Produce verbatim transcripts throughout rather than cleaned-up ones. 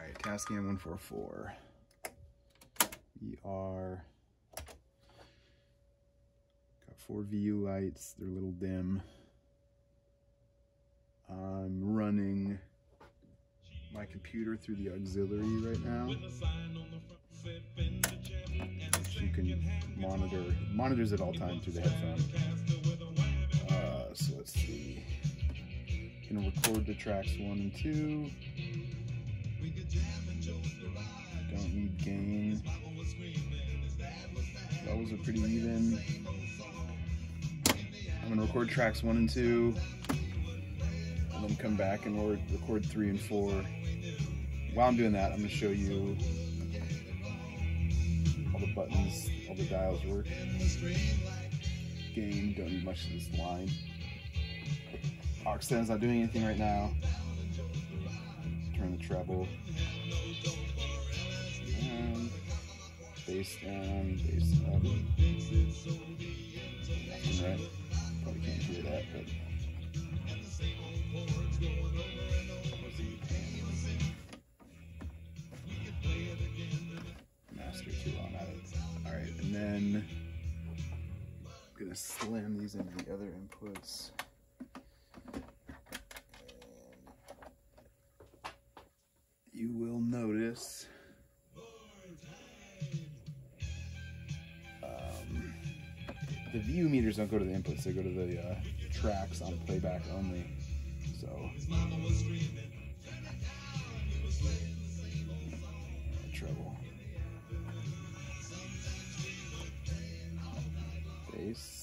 right, Tascam one forty-four. We are got four V U lights. They're a little dim. I'm running my computer through the auxiliary right now. Which you can monitor monitors at all times through the headphone. Uh, so let's see. Gonna record the tracks one and two. Don't need gain. Levels are pretty even. I'm gonna record tracks one and two, and then come back and we'll record three and four. While I'm doing that, I'm gonna show you all the buttons, all the dials work. Gain, don't need much of this line. Aux is not doing anything right now. Turn the treble. And bass down, bass up. Nothing, right? Probably can't hear that, but. Master two on at it. Alright, and then I'm gonna slam these into the other inputs. You will notice um, the view meters don't go to the inputs, they go to the uh, tracks on playback only. So treble, bass.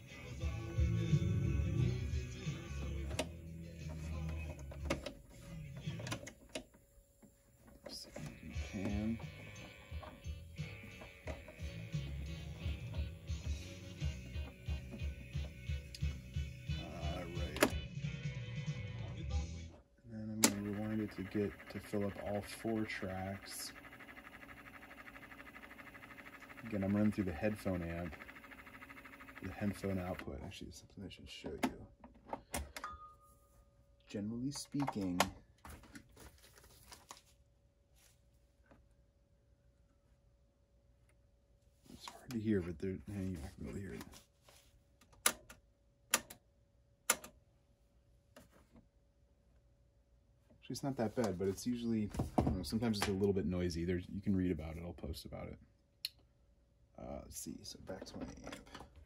Pan. Alright. And then I'm going to rewind it to get to fill up all four tracks. Again, I'm running through the headphone amp. The headphone output. Actually, it's something I should show you. Generally speaking, to hear, but they're hanging. You can really hear it. Actually, it's not that bad, but it's usually, I don't know, sometimes it's a little bit noisy. There's, you can read about it. I'll post about it. Uh, let's see. So back to my amp.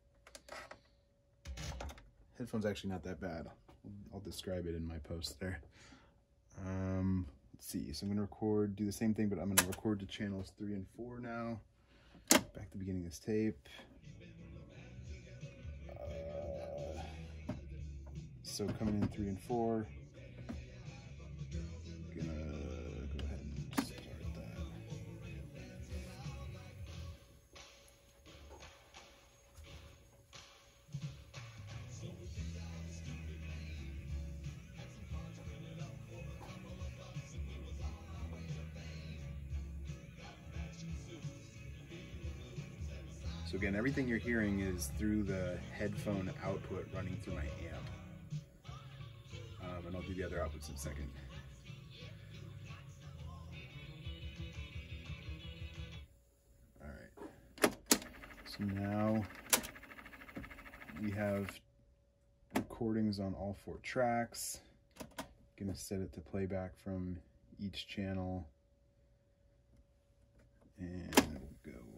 Headphones actually not that bad. I'll, I'll describe it in my post there. Um, let's see. So I'm gonna record, do the same thing, but I'm gonna record to channels three and four now. Back to the beginning of this tape. Uh, so coming in three and four. Gonna go ahead and start that. So again, everything you're hearing is through the headphone output running through my amp. Um, and I'll do the other outputs in a second. Alright. So now we have recordings on all four tracks. Gonna set it to playback from each channel. And we'll go.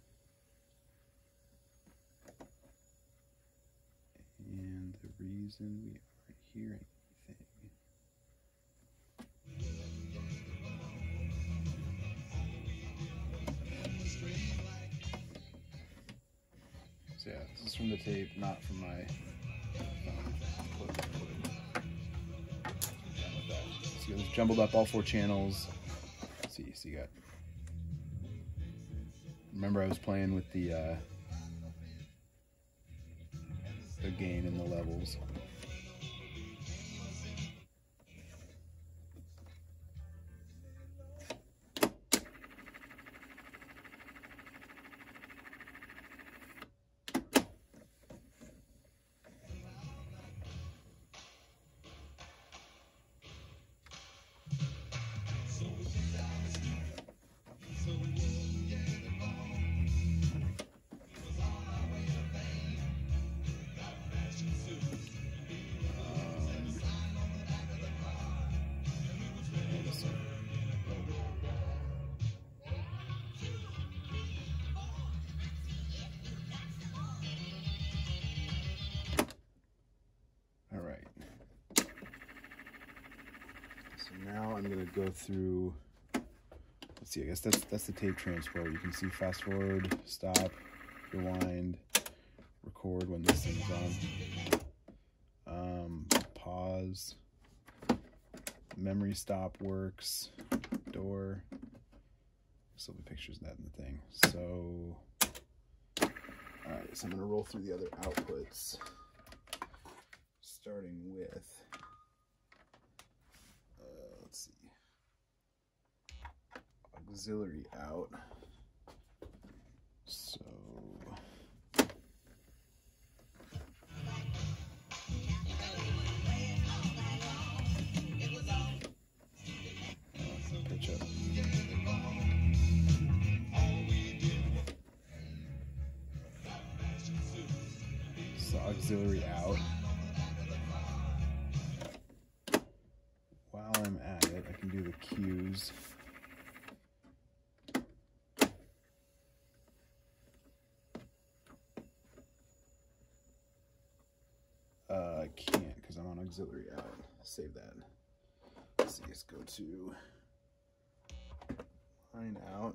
And the reason we aren't hearing anything. So yeah, this is from the tape, not from my phone. So you got jumbled up all four channels. Let's see, so you got. Remember, I was playing with the. Uh, the gain and the levels. gonna go through, let's see, I guess that's that's the tape transport. You can see fast forward, stop, rewind, record when this thing's on, um, pause, memory stop works, door. Still be pictures of that in the thing. So, all right, so I'm gonna roll through the other outputs, starting with, uh, let's see, auxiliary out. So, pitch up. So auxiliary out. While I'm at it, I can do the cues. Uh, I can't because I'm on auxiliary out. Save that. Let's see, let's go to line out.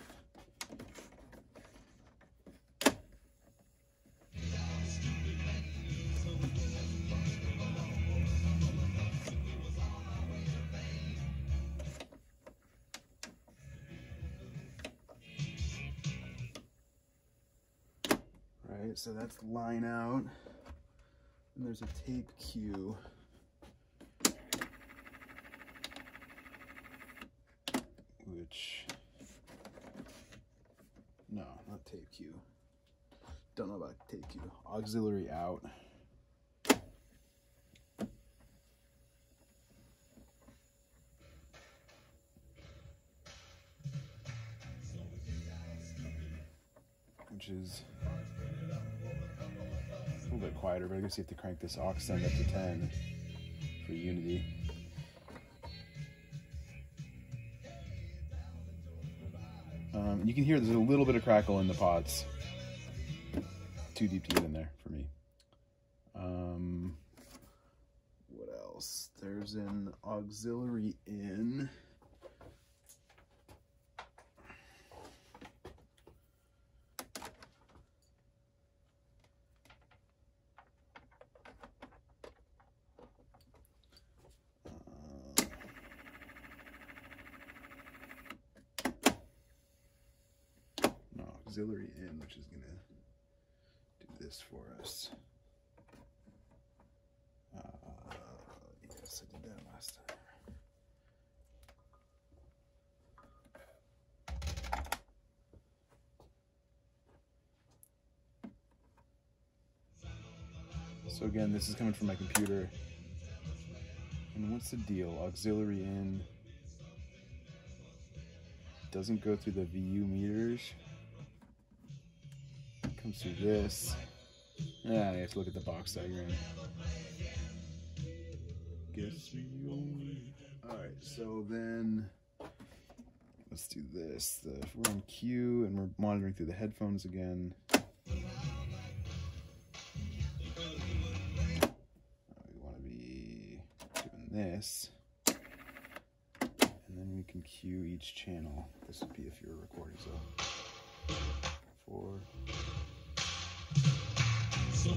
Right, so that's line out. And there's a tape cue. Which, no, not tape cue. Don't know about tape cue. Auxiliary out. Which is a little bit quieter, but I guess you have to crank this aux send up to ten for unity. Um, you can hear there's a little bit of crackle in the pots. Too deep to get in there for me. Um, what else? There's an auxiliary in. Auxiliary in, which is gonna do this for us. Uh, yes, I did that last time. So again, this is coming from my computer. And what's the deal? Auxiliary in doesn't go through the V U meters. Comes through this. Yeah, you have to look at the box diagram. Guess we only. Alright, so then let's do this. The, if we're on Q and we're monitoring through the headphones again. Uh, we want to be doing this. And then we can cue each channel. This would be if you were recording, so four. So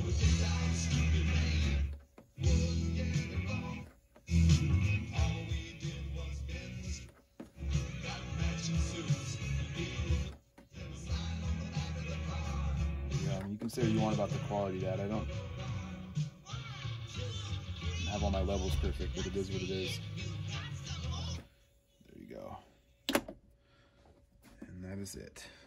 yeah, you can say what you want about the quality of that. I don't have all my levels perfect, but it is what it is. There you go. And that is it.